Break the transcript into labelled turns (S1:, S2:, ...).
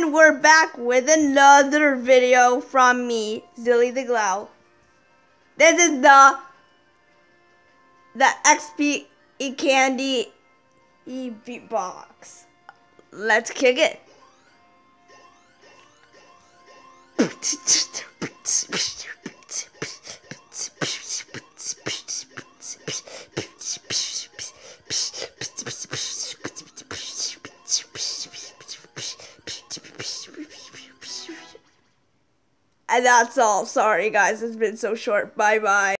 S1: And we're back with another video from me, Zilly the Glow. This is the XP Candy beatbox. Let's kick it. And that's all. Sorry guys, it's been so short. Bye bye.